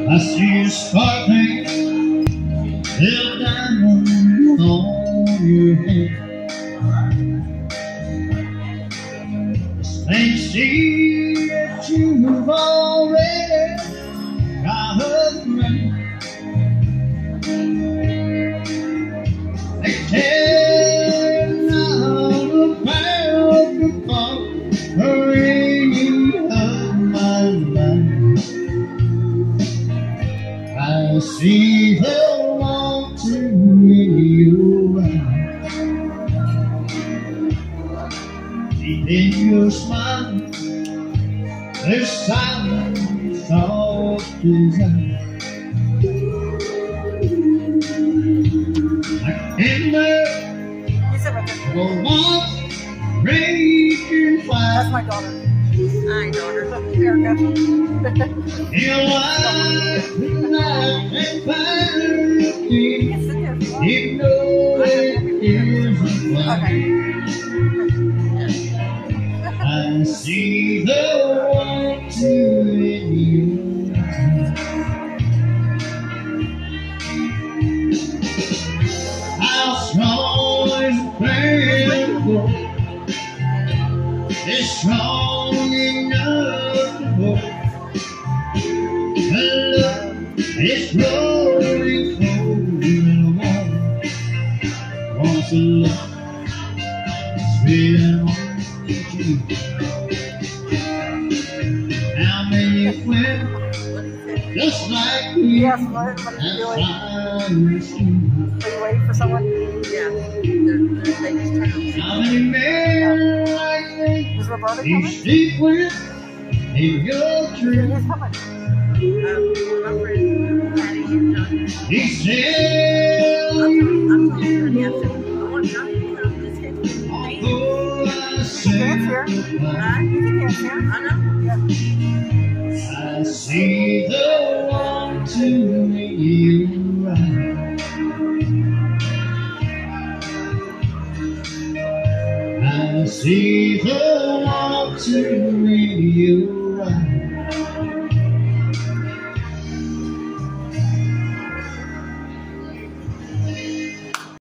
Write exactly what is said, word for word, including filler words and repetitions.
I see a sparkling little diamond on your head. This ain't see that you've already got a friend. They tell now about the thought of ringing of my life. I see the want to in your eyes. Deep in your smile, there's silence, soft desire. I can't let go on raging fire. That's my daughter. Hi, daughter. Erica. In life tonight and find you know it isn't right. I see the want to in you. How strong is the prayer for? It's strong enough to hold. The love is rolling cold in a wall. Once a love spilling on you. How many women just like you? Yes, what, what are you doing? Are you waiting for someone? Yeah. They're, they're, they just turned on. How many men yeah. like me? Is Roberta you coming? sleep with in your tree? Who's coming? Um, my friend Patty and John. He said, I'm telling you, I said, I want Johnny to come. Just hit me. although I You said, can dance here. Right? You can dance here. I know. Yeah. I see the want to in you. I see the want to in you.